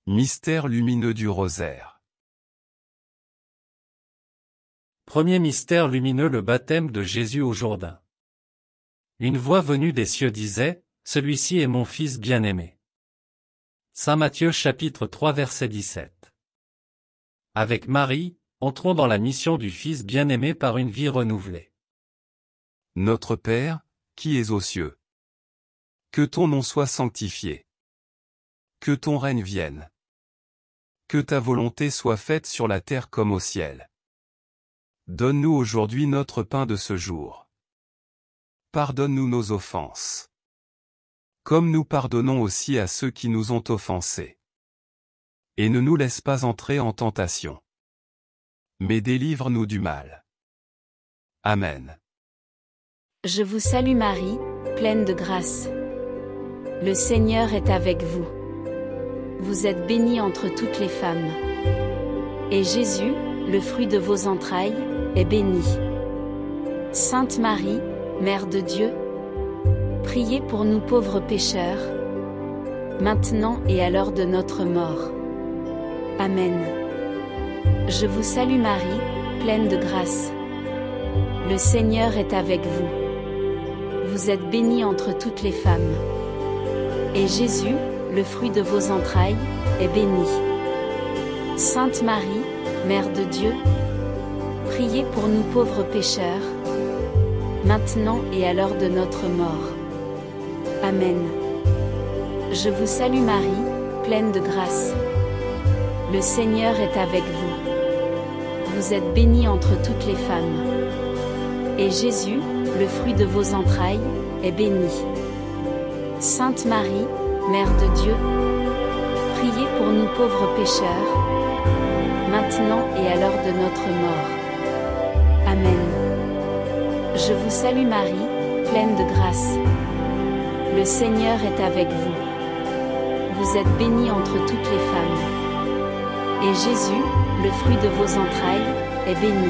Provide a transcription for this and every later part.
Mystère lumineux du rosaire. Premier mystère lumineux, le baptême de Jésus au Jourdain. Une voix venue des cieux disait, « Celui-ci est mon Fils bien-aimé. » Saint Matthieu chapitre 3 verset 17. Avec Marie, entrons dans la mission du Fils bien-aimé par une vie renouvelée. Notre Père, qui es aux cieux. Que ton nom soit sanctifié. Que ton règne vienne. Que ta volonté soit faite sur la terre comme au ciel. Donne-nous aujourd'hui notre pain de ce jour. Pardonne-nous nos offenses. Comme nous pardonnons aussi à ceux qui nous ont offensés. Et ne nous laisse pas entrer en tentation. Mais délivre-nous du mal. Amen. Je vous salue Marie, pleine de grâce. Le Seigneur est avec vous. Vous êtes bénie entre toutes les femmes. Et Jésus, le fruit de vos entrailles, est béni. Sainte Marie, Mère de Dieu, priez pour nous pauvres pécheurs, maintenant et à l'heure de notre mort. Amen. Je vous salue Marie, pleine de grâce. Le Seigneur est avec vous. Vous êtes bénie entre toutes les femmes. Et Jésus, le fruit de vos entrailles, est béni. Sainte Marie, Mère de Dieu, priez pour nous pauvres pécheurs, maintenant et à l'heure de notre mort. Amen. Je vous salue Marie, pleine de grâce. Le Seigneur est avec vous. Vous êtes bénie entre toutes les femmes. Et Jésus, le fruit de vos entrailles, est béni. Sainte Marie, Mère de Dieu, priez pour nous pauvres pécheurs, maintenant et à l'heure de notre mort. Amen. Je vous salue Marie, pleine de grâce. Le Seigneur est avec vous. Vous êtes bénie entre toutes les femmes. Et Jésus, le fruit de vos entrailles, est béni.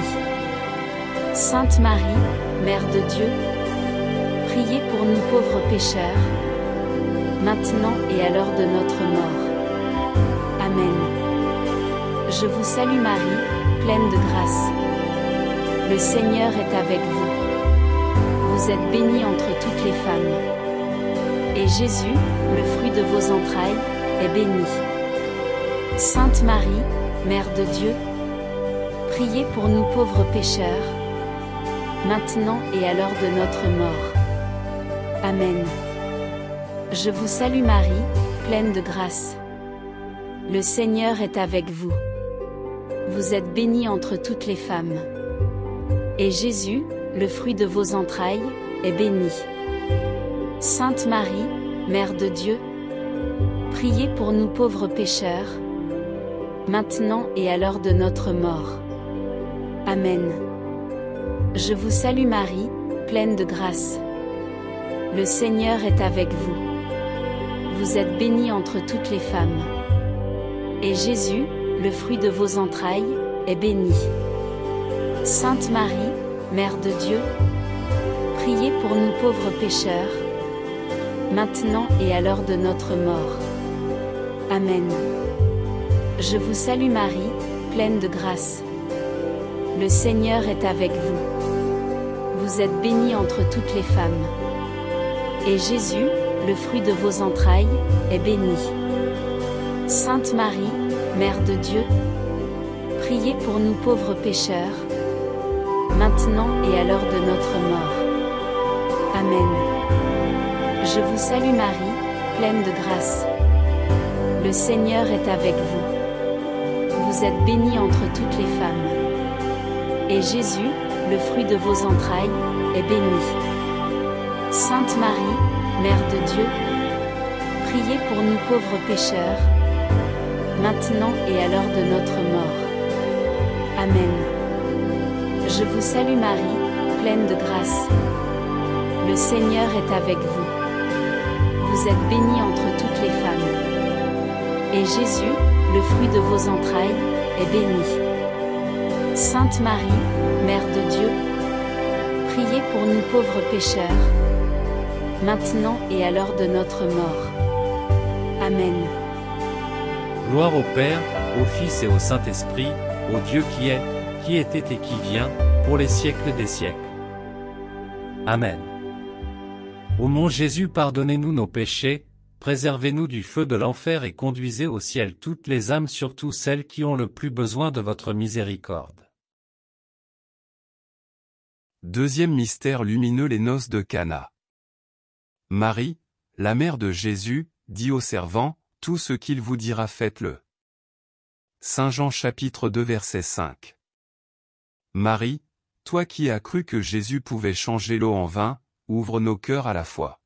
Sainte Marie, Mère de Dieu, priez pour nous pauvres pécheurs, maintenant et à l'heure de notre mort. Amen. Je vous salue Marie, pleine de grâce. Le Seigneur est avec vous. Vous êtes bénie entre toutes les femmes. Et Jésus, le fruit de vos entrailles, est béni. Sainte Marie, Mère de Dieu, priez pour nous pauvres pécheurs, maintenant et à l'heure de notre mort. Amen. Je vous salue Marie, pleine de grâce. Le Seigneur est avec vous. Vous êtes bénie entre toutes les femmes. Et Jésus, le fruit de vos entrailles, est béni. Sainte Marie, Mère de Dieu, priez pour nous pauvres pécheurs, maintenant et à l'heure de notre mort. Amen. Je vous salue Marie, pleine de grâce. Le Seigneur est avec vous. Vous êtes bénie entre toutes les femmes. Et Jésus, le fruit de vos entrailles, est béni. Sainte Marie, Mère de Dieu, priez pour nous pauvres pécheurs, maintenant et à l'heure de notre mort. Amen. Je vous salue Marie, pleine de grâce. Le Seigneur est avec vous. Vous êtes bénie entre toutes les femmes. Et Jésus, le fruit de vos entrailles, est béni. Sainte Marie, Mère de Dieu, priez pour nous pauvres pécheurs, maintenant et à l'heure de notre mort. Amen. Je vous salue Marie, pleine de grâce. Le Seigneur est avec vous. Vous êtes bénie entre toutes les femmes. Et Jésus, le fruit de vos entrailles, est béni. Sainte Marie, Mère de Dieu, priez pour nous pauvres pécheurs, maintenant et à l'heure de notre mort. Amen. Je vous salue Marie, pleine de grâce. Le Seigneur est avec vous. Vous êtes bénie entre toutes les femmes. Et Jésus, le fruit de vos entrailles, est béni. Sainte Marie, Mère de Dieu, priez pour nous pauvres pécheurs, maintenant et à l'heure de notre mort. Amen. Gloire au Père, au Fils et au Saint-Esprit, au Dieu qui est, qui était et qui vient, pour les siècles des siècles. Amen. Ô mon Jésus, pardonnez-nous nos péchés, préservez-nous du feu de l'enfer et conduisez au ciel toutes les âmes, surtout celles qui ont le plus besoin de votre miséricorde. Deuxième mystère lumineux, les noces de Cana. Marie, la mère de Jésus, dit aux servants, tout ce qu'il vous dira faites-le. Saint Jean chapitre 2 verset 5. Marie, toi qui as cru que Jésus pouvait changer l'eau en vin, ouvre nos cœurs à la foi.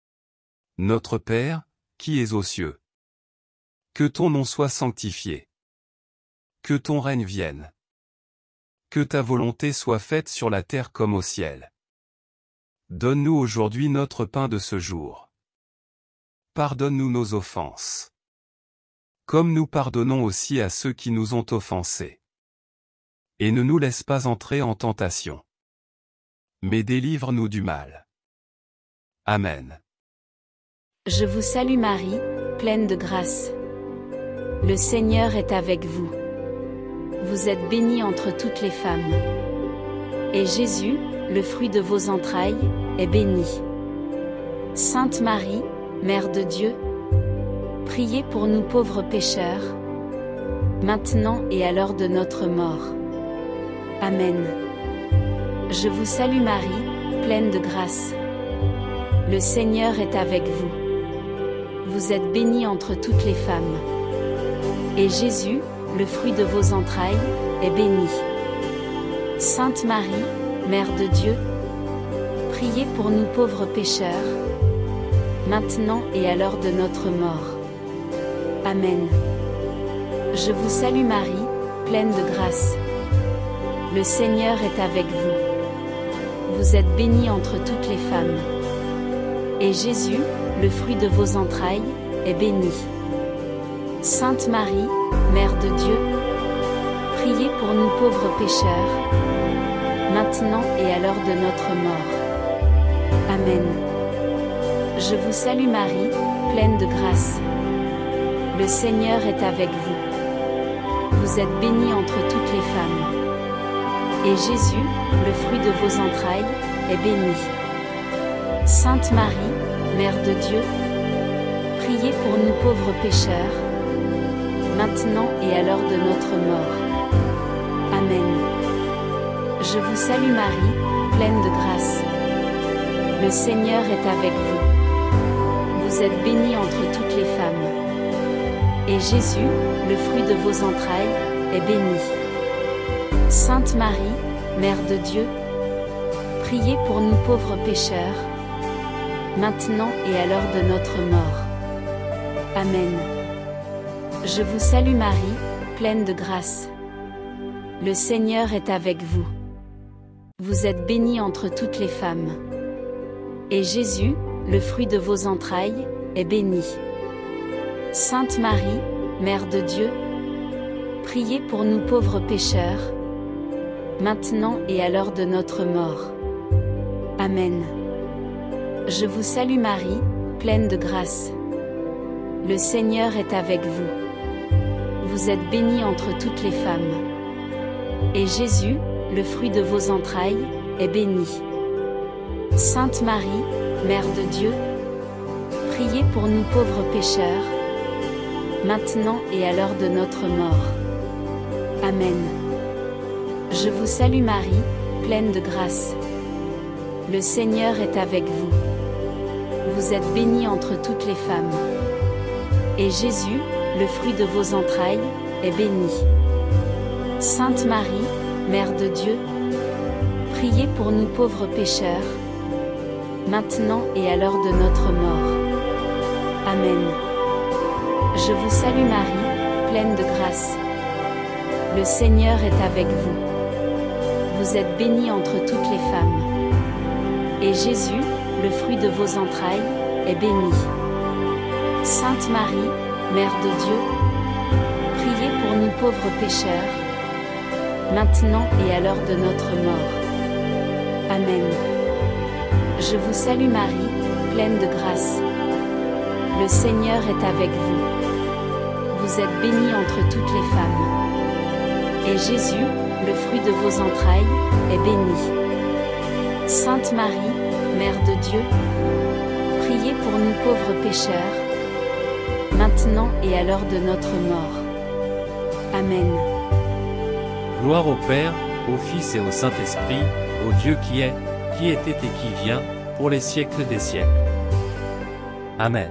Notre Père, qui es aux cieux. Que ton nom soit sanctifié. Que ton règne vienne. Que ta volonté soit faite sur la terre comme au ciel. Donne-nous aujourd'hui notre pain de ce jour. Pardonne-nous nos offenses. Comme nous pardonnons aussi à ceux qui nous ont offensés. Et ne nous laisse pas entrer en tentation. Mais délivre-nous du mal. Amen. Je vous salue Marie, pleine de grâce. Le Seigneur est avec vous. Vous êtes bénie entre toutes les femmes. Et Jésus, le fruit de vos entrailles, est béni. Sainte Marie, Mère de Dieu, priez pour nous pauvres pécheurs, maintenant et à l'heure de notre mort. Amen. Je vous salue Marie, pleine de grâce. Le Seigneur est avec vous. Vous êtes bénie entre toutes les femmes. Et Jésus, le fruit de vos entrailles, est béni. Sainte Marie, Mère de Dieu, priez pour nous pauvres pécheurs, maintenant et à l'heure de notre mort. Amen. Je vous salue Marie, pleine de grâce. Le Seigneur est avec vous. Vous êtes bénie entre toutes les femmes. Et Jésus, le fruit de vos entrailles, est béni. Sainte Marie, Mère de Dieu, priez pour nous pauvres pécheurs, maintenant et à l'heure de notre mort. Amen. Je vous salue Marie, pleine de grâce. Le Seigneur est avec vous. Vous êtes bénie entre toutes les femmes. Et Jésus, le fruit de vos entrailles, est béni. Sainte Marie, Mère de Dieu, priez pour nous pauvres pécheurs, maintenant et à l'heure de notre mort. Amen. Je vous salue Marie, pleine de grâce. Le Seigneur est avec vous. Vous êtes bénie entre toutes les femmes. Et Jésus, le fruit de vos entrailles, est béni. Sainte Marie, Mère de Dieu, priez pour nous pauvres pécheurs, maintenant et à l'heure de notre mort. Amen. Je vous salue Marie, pleine de grâce. Le Seigneur est avec vous. Vous êtes bénie entre toutes les femmes. Et Jésus, le fruit de vos entrailles, est béni. Sainte Marie, Mère de Dieu, priez pour nous pauvres pécheurs, maintenant et à l'heure de notre mort. Amen. Je vous salue Marie, pleine de grâce. Le Seigneur est avec vous. Vous êtes bénie entre toutes les femmes. Et Jésus, le fruit de vos entrailles, est béni. Sainte Marie, Mère de Dieu, priez pour nous pauvres pécheurs, maintenant et à l'heure de notre mort. Amen. Je vous salue Marie, pleine de grâce. Le Seigneur est avec vous. Vous êtes bénie entre toutes les femmes. Et Jésus, le fruit de vos entrailles, est béni. Sainte Marie, Mère de Dieu, priez pour nous pauvres pécheurs, maintenant et à l'heure de notre mort. Amen. Je vous salue Marie, pleine de grâce. Le Seigneur est avec vous. Vous êtes bénie entre toutes les femmes. Et Jésus, le fruit de vos entrailles, est béni. Sainte Marie, Mère de Dieu, priez pour nous pauvres pécheurs, maintenant et à l'heure de notre mort. Amen. Je vous salue Marie, pleine de grâce. Le Seigneur est avec vous. Vous êtes bénie entre toutes les femmes. Et Jésus, le fruit de vos entrailles, est béni. Sainte Marie, Mère de Dieu, priez pour nous pauvres pécheurs, maintenant et à l'heure de notre mort. Amen. Gloire au Père, au Fils et au Saint-Esprit, au Dieu qui est, qui était et qui vient, pour les siècles des siècles. Amen.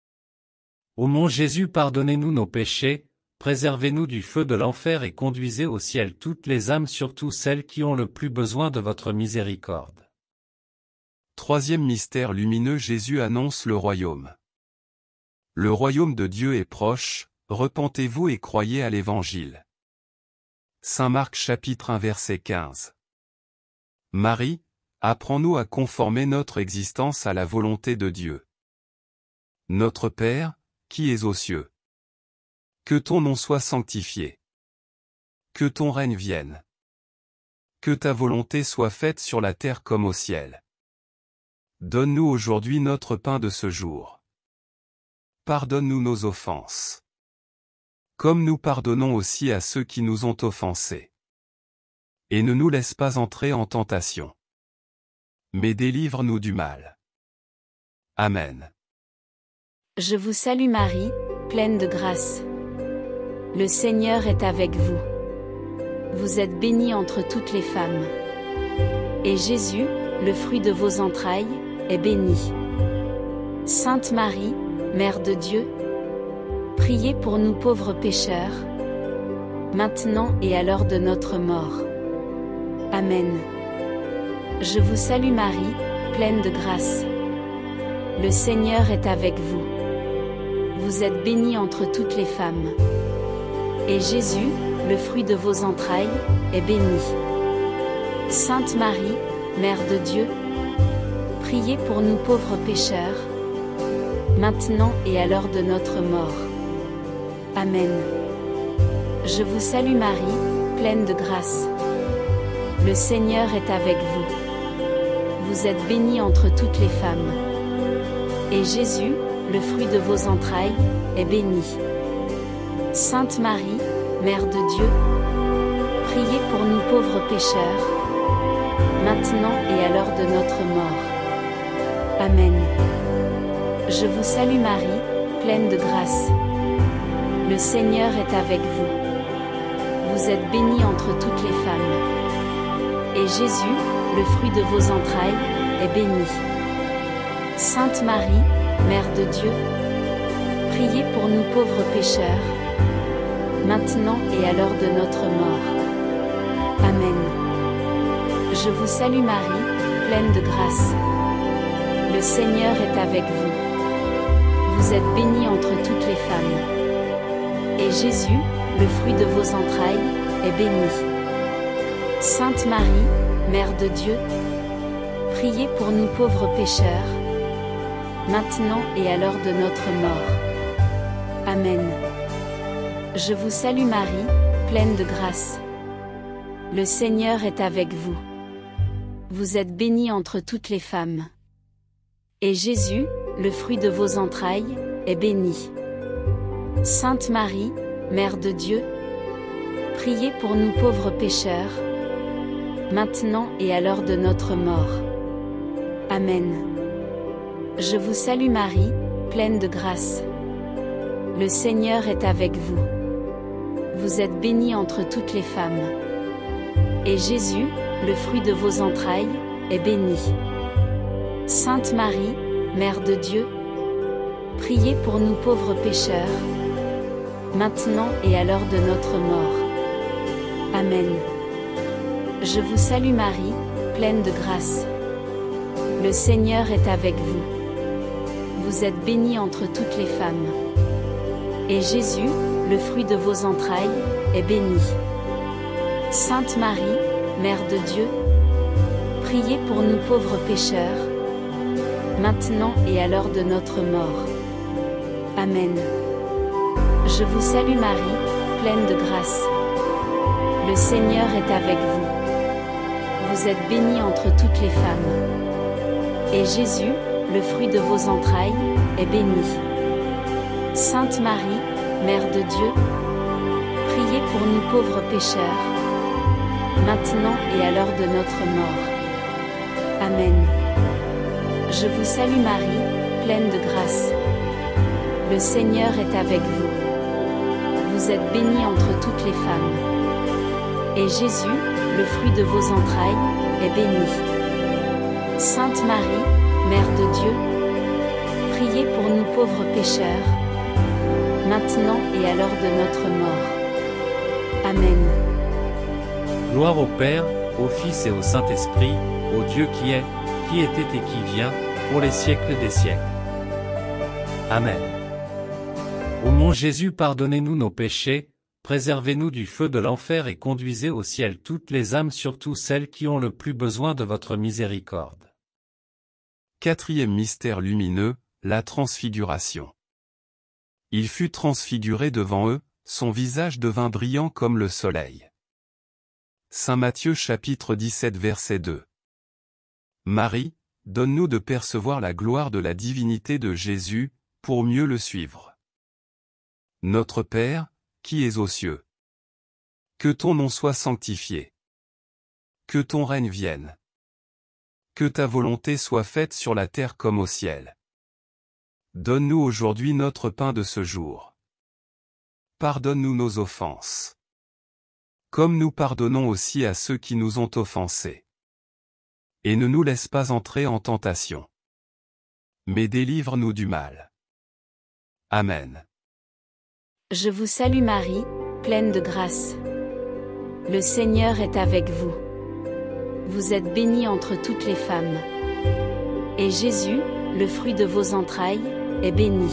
Ô mon Jésus, pardonnez-nous nos péchés, préservez-nous du feu de l'enfer et conduisez au ciel toutes les âmes, surtout celles qui ont le plus besoin de votre miséricorde. Troisième mystère lumineux, Jésus annonce le royaume. Le royaume de Dieu est proche, repentez-vous et croyez à l'Évangile. Saint Marc chapitre 1 verset 15. Marie, apprends-nous à conformer notre existence à la volonté de Dieu. Notre Père, qui es aux cieux. Que ton nom soit sanctifié. Que ton règne vienne. Que ta volonté soit faite sur la terre comme au ciel. Donne-nous aujourd'hui notre pain de ce jour. Pardonne-nous nos offenses. Comme nous pardonnons aussi à ceux qui nous ont offensés. Et ne nous laisse pas entrer en tentation. Mais délivre-nous du mal. Amen. Je vous salue Marie, pleine de grâce. Le Seigneur est avec vous. Vous êtes bénie entre toutes les femmes. Et Jésus, le fruit de vos entrailles, est béni. Sainte Marie, Mère de Dieu, priez pour nous pauvres pécheurs, maintenant et à l'heure de notre mort. Amen. Je vous salue Marie, pleine de grâce. Le Seigneur est avec vous. Vous êtes bénie entre toutes les femmes. Et Jésus, le fruit de vos entrailles, est béni. Sainte Marie, Mère de Dieu, priez pour nous pauvres pécheurs, maintenant et à l'heure de notre mort. Amen. Je vous salue Marie, pleine de grâce. Le Seigneur est avec vous. Vous êtes bénie entre toutes les femmes. Et Jésus, le fruit de vos entrailles, est béni. Sainte Marie, Mère de Dieu, priez pour nous pauvres pécheurs, maintenant et à l'heure de notre mort. Amen. Je vous salue Marie, pleine de grâce. Le Seigneur est avec vous. Vous êtes bénie entre toutes les femmes. Et Jésus, le fruit de vos entrailles, est béni. Sainte Marie, Mère de Dieu, priez pour nous pauvres pécheurs, maintenant et à l'heure de notre mort. Amen. Je vous salue Marie, pleine de grâce. Le Seigneur est avec vous. Vous êtes bénie entre toutes les femmes. Et Jésus, le fruit de vos entrailles, est béni. Sainte Marie, Mère de Dieu, priez pour nous pauvres pécheurs, maintenant et à l'heure de notre mort. Amen. Je vous salue Marie, pleine de grâce. Le Seigneur est avec vous. Vous êtes bénie entre toutes les femmes. Et Jésus, le fruit de vos entrailles, est béni. Sainte Marie, Mère de Dieu, priez pour nous pauvres pécheurs, maintenant et à l'heure de notre mort. Amen. Je vous salue Marie, pleine de grâce. Le Seigneur est avec vous. Vous êtes bénie entre toutes les femmes. Et Jésus, le fruit de vos entrailles, est béni. Sainte Marie, Mère de Dieu, priez pour nous pauvres pécheurs, maintenant et à l'heure de notre mort. Amen. Je vous salue Marie, pleine de grâce. Le Seigneur est avec vous. Vous êtes bénie entre toutes les femmes. Et Jésus, le fruit de vos entrailles, est béni. Sainte Marie, Mère de Dieu, priez pour nous pauvres pécheurs, maintenant et à l'heure de notre mort. Amen. Je vous salue Marie, pleine de grâce. Le Seigneur est avec vous. Vous êtes bénie entre toutes les femmes. Et Jésus, le fruit de vos entrailles, est béni. Sainte Marie, Mère de Dieu, priez pour nous pauvres pécheurs, maintenant et à l'heure de notre mort. Amen. Je vous salue Marie, pleine de grâce. Le Seigneur est avec vous. Vous êtes bénie entre toutes les femmes. Et Jésus, le fruit de vos entrailles, est béni. Sainte Marie, Mère de Dieu, priez pour nous pauvres pécheurs, maintenant et à l'heure de notre mort. Amen. Gloire au Père, au Fils et au Saint-Esprit, au Dieu qui est, qui était et qui vient, pour les siècles des siècles. Amen. Ô mon Jésus, pardonnez-nous nos péchés, préservez-nous du feu de l'enfer et conduisez au ciel toutes les âmes, surtout celles qui ont le plus besoin de votre miséricorde. Quatrième mystère lumineux, la transfiguration. Il fut transfiguré devant eux, son visage devint brillant comme le soleil. Saint Matthieu chapitre 17 verset 2. Marie, donne-nous de percevoir la gloire de la divinité de Jésus, pour mieux le suivre. Notre Père, qui es aux cieux. Que ton nom soit sanctifié. Que ton règne vienne. Que ta volonté soit faite sur la terre comme au ciel. Donne-nous aujourd'hui notre pain de ce jour. Pardonne-nous nos offenses. Comme nous pardonnons aussi à ceux qui nous ont offensés. Et ne nous laisse pas entrer en tentation. Mais délivre-nous du mal. Amen. Je vous salue Marie, pleine de grâce. Le Seigneur est avec vous. Vous êtes bénie entre toutes les femmes. Et Jésus, le fruit de vos entrailles, est béni.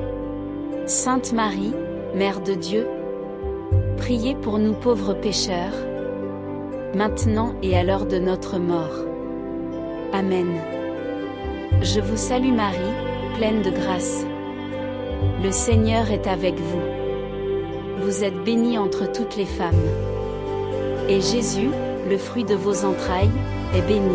Sainte Marie, Mère de Dieu, priez pour nous pauvres pécheurs, maintenant et à l'heure de notre mort. Amen. Je vous salue Marie, pleine de grâce. Le Seigneur est avec vous. Vous êtes bénie entre toutes les femmes. Et Jésus, le fruit de vos entrailles, est béni.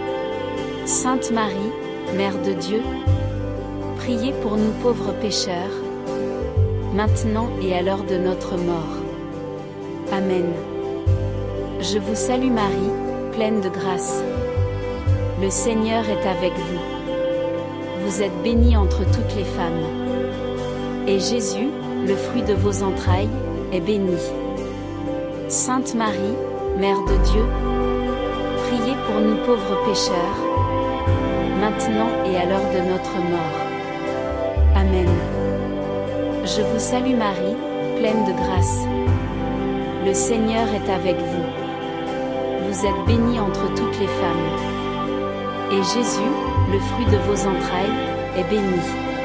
Sainte Marie, Mère de Dieu, priez pour nous pauvres pécheurs, maintenant et à l'heure de notre mort. Amen. Je vous salue Marie, pleine de grâce. Le Seigneur est avec vous. Vous êtes bénie entre toutes les femmes. Et Jésus, le fruit de vos entrailles, est béni. Sainte Marie, Mère de Dieu, priez pour nous pauvres pécheurs, maintenant et à l'heure de notre mort. Amen. Je vous salue Marie, pleine de grâce. Le Seigneur est avec vous. Vous êtes bénie entre toutes les femmes. Et Jésus, le fruit de vos entrailles, est béni.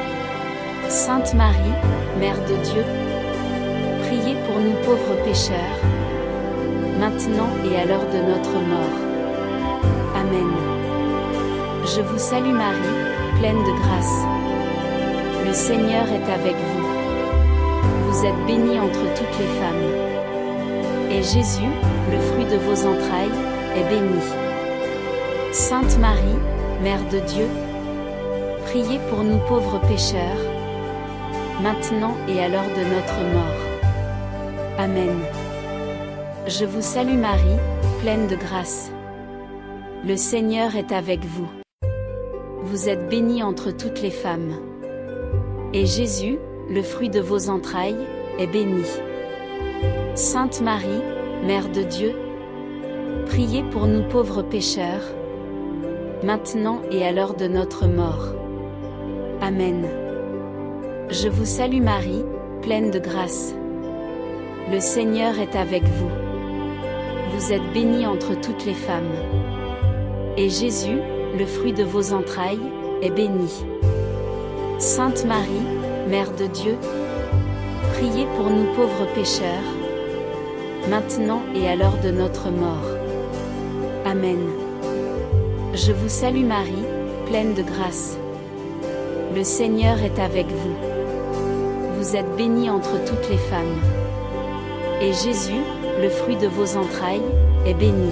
Sainte Marie, Mère de Dieu, priez pour nous pauvres pécheurs, maintenant et à l'heure de notre mort. Amen. Je vous salue Marie, pleine de grâce. Le Seigneur est avec vous. Vous êtes bénie entre toutes les femmes. Et Jésus, le fruit de vos entrailles, est béni. Sainte Marie, Mère de Dieu, priez pour nous pauvres pécheurs, maintenant et à l'heure de notre mort. Amen. Je vous salue Marie, pleine de grâce. Le Seigneur est avec vous. Vous êtes bénie entre toutes les femmes. Et Jésus, le fruit de vos entrailles, est béni. Sainte Marie, Mère de Dieu, priez pour nous pauvres pécheurs, maintenant et à l'heure de notre mort. Amen. Je vous salue Marie, pleine de grâce. Le Seigneur est avec vous. Vous êtes bénie entre toutes les femmes. Et Jésus, le fruit de vos entrailles, est béni. Sainte Marie, Mère de Dieu, priez pour nous pauvres pécheurs, maintenant et à l'heure de notre mort. Amen. Je vous salue Marie, pleine de grâce. Le Seigneur est avec vous. Vous êtes bénie entre toutes les femmes. Et Jésus, le fruit de vos entrailles, est béni.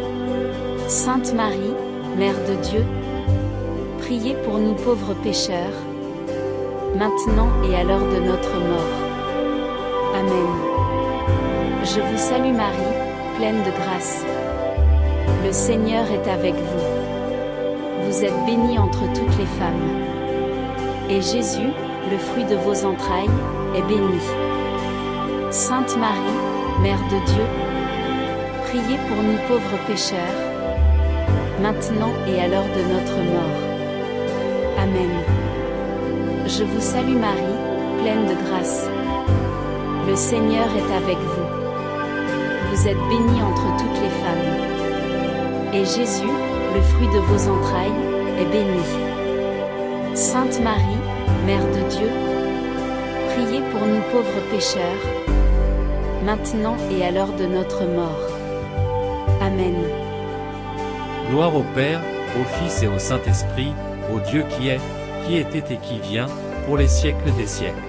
Sainte Marie, Mère de Dieu, priez pour nous pauvres pécheurs, maintenant et à l'heure de notre mort. Amen. Je vous salue Marie, pleine de grâce. Le Seigneur est avec vous. Vous êtes bénie entre toutes les femmes. Et Jésus, le fruit de vos entrailles, est béni. Sainte Marie, Mère de Dieu, priez pour nous pauvres pécheurs, maintenant et à l'heure de notre mort. Amen. Je vous salue Marie, pleine de grâce. Le Seigneur est avec vous. Vous êtes bénie entre toutes les femmes. Et Jésus, le fruit de vos entrailles, est béni. Sainte Marie, Mère de Dieu, priez pour nous pauvres pécheurs, maintenant et à l'heure de notre mort. Amen. Gloire au Père, au Fils et au Saint-Esprit, au Dieu qui est, qui était et qui vient, pour les siècles des siècles.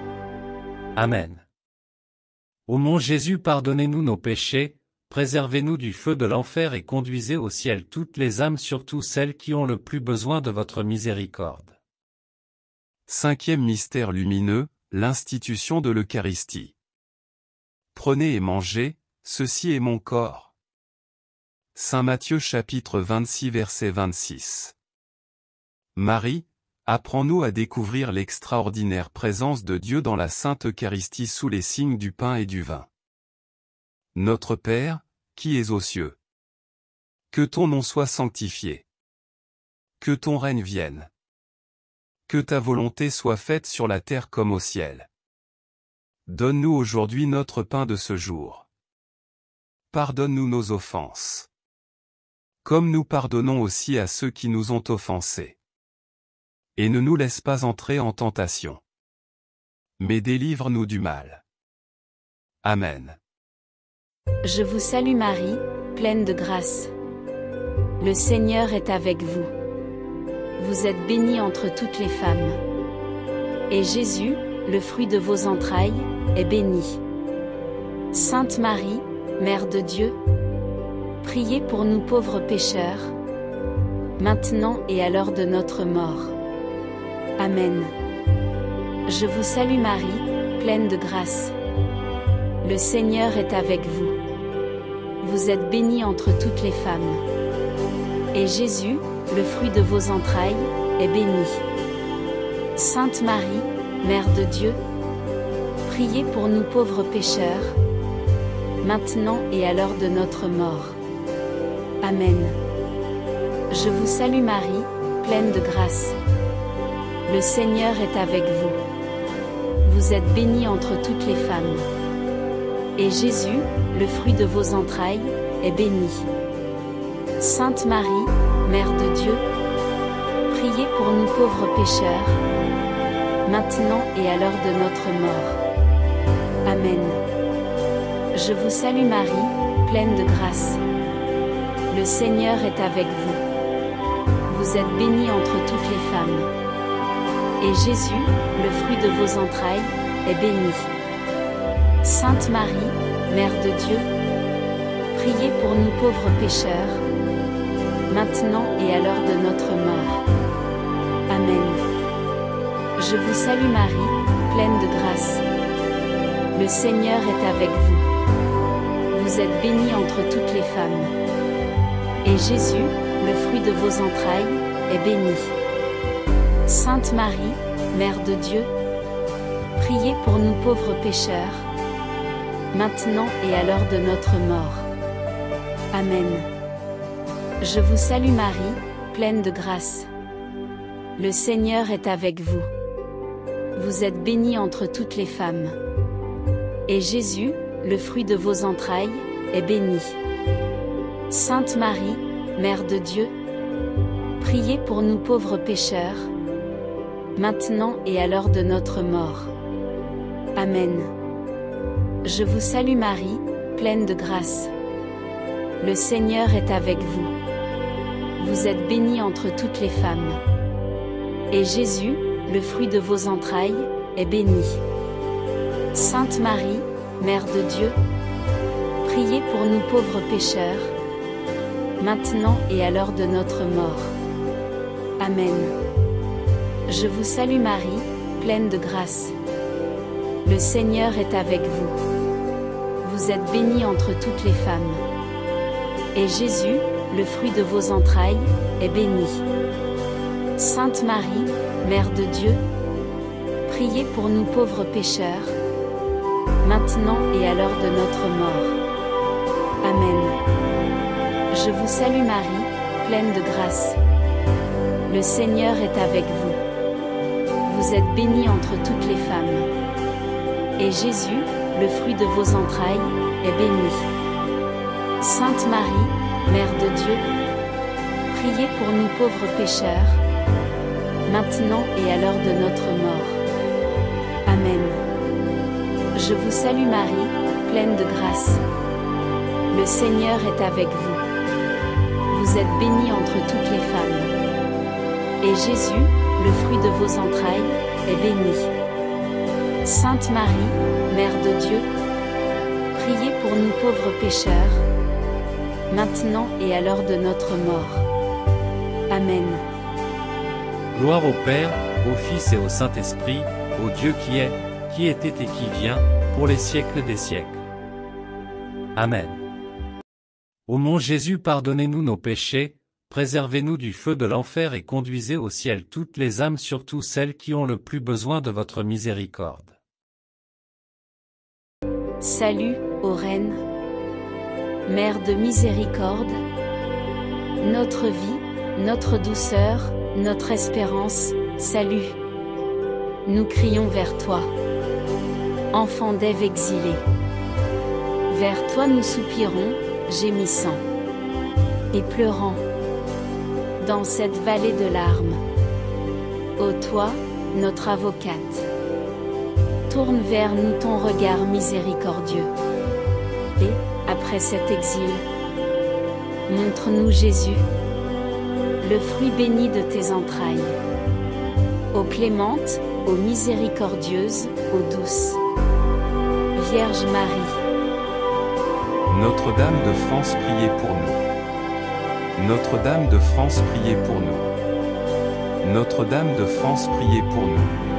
Amen. Ô mon Jésus, pardonnez-nous nos péchés, préservez-nous du feu de l'enfer et conduisez au ciel toutes les âmes, surtout celles qui ont le plus besoin de votre miséricorde. Cinquième mystère lumineux, l'institution de l'Eucharistie. Prenez et mangez, ceci est mon corps. Saint Matthieu chapitre 26 verset 26. Marie, apprends-nous à découvrir l'extraordinaire présence de Dieu dans la Sainte Eucharistie sous les signes du pain et du vin. Notre Père, qui es aux cieux. Que ton nom soit sanctifié. Que ton règne vienne. Que ta volonté soit faite sur la terre comme au ciel. Donne-nous aujourd'hui notre pain de ce jour. Pardonne-nous nos offenses. Comme nous pardonnons aussi à ceux qui nous ont offensés. Et ne nous laisse pas entrer en tentation. Mais délivre-nous du mal. Amen. Je vous salue Marie, pleine de grâce. Le Seigneur est avec vous. Vous êtes bénie entre toutes les femmes. Et Jésus, le fruit de vos entrailles, est béni. Sainte Marie, Mère de Dieu, priez pour nous pauvres pécheurs, maintenant et à l'heure de notre mort. Amen. Je vous salue Marie, pleine de grâce. Le Seigneur est avec vous. Vous êtes bénie entre toutes les femmes. Et Jésus, le fruit de vos entrailles, est béni. Sainte Marie, Mère de Dieu, priez pour nous pauvres pécheurs, maintenant et à l'heure de notre mort. Amen. Je vous salue Marie, pleine de grâce. Le Seigneur est avec vous. Vous êtes bénie entre toutes les femmes. Et Jésus, le fruit de vos entrailles, est béni. Sainte Marie, Mère de Dieu, priez pour nous pauvres pécheurs, maintenant et à l'heure de notre mort. Amen. Je vous salue Marie, pleine de grâce. Le Seigneur est avec vous. Vous êtes bénie entre toutes les femmes. Et Jésus, le fruit de vos entrailles, est béni. Sainte Marie, Mère de Dieu, priez pour nous pauvres pécheurs, maintenant et à l'heure de notre mort. Amen. Je vous salue Marie, pleine de grâce. Le Seigneur est avec vous. Vous êtes bénie entre toutes les femmes. Et Jésus, le fruit de vos entrailles, est béni. Sainte Marie, Mère de Dieu, priez pour nous pauvres pécheurs, maintenant et à l'heure de notre mort. Amen. Je vous salue Marie, pleine de grâce. Le Seigneur est avec vous. Vous êtes bénie entre toutes les femmes. Et Jésus, le fruit de vos entrailles, est béni. Sainte Marie, Mère de Dieu, priez pour nous pauvres pécheurs, maintenant et à l'heure de notre mort. Amen. Je vous salue Marie, pleine de grâce. Le Seigneur est avec vous. Vous êtes bénie entre toutes les femmes. Et Jésus, le fruit de vos entrailles, est béni. Sainte Marie, Mère de Dieu, priez pour nous pauvres pécheurs, maintenant et à l'heure de notre mort. Amen. Je vous salue Marie, pleine de grâce. Le Seigneur est avec vous. Vous êtes bénie entre toutes les femmes. Et Jésus, le fruit de vos entrailles, est béni. Sainte Marie, Mère de Dieu, priez pour nous pauvres pécheurs, maintenant et à l'heure de notre mort. Amen. Je vous salue Marie, pleine de grâce. Le Seigneur est avec vous. Vous êtes bénie entre toutes les femmes. Et Jésus, le fruit de vos entrailles, est béni. Sainte Marie, Mère de Dieu, priez pour nous pauvres pécheurs, maintenant et à l'heure de notre mort. Amen. Je vous salue Marie, pleine de grâce. Le Seigneur est avec vous. Vous êtes bénie entre toutes les femmes. Et Jésus, le fruit de vos entrailles, est béni. Sainte Marie, Mère de Dieu, priez pour nous pauvres pécheurs, maintenant et à l'heure de notre mort. Amen. Gloire au Père, au Fils et au Saint-Esprit, au Dieu qui est, qui était et qui vient, pour les siècles des siècles. Amen. Ô mon Jésus, pardonnez-nous nos péchés, préservez-nous du feu de l'enfer et conduisez au ciel toutes les âmes, surtout celles qui ont le plus besoin de votre miséricorde. Salut, ô Reine, Mère de miséricorde, notre vie, notre douceur, notre espérance, salut. Nous crions vers toi, enfant d'Ève exilée. Vers toi nous soupirons, gémissant et pleurant dans cette vallée de larmes. Ô toi, notre avocate, tourne vers nous ton regard miséricordieux. Et, après cet exil, montre-nous Jésus, le fruit béni de tes entrailles. Ô clémente, ô miséricordieuse, ô douce Vierge Marie. Notre-Dame de France, priez pour nous. Notre-Dame de France, priez pour nous. Notre-Dame de France, priez pour nous.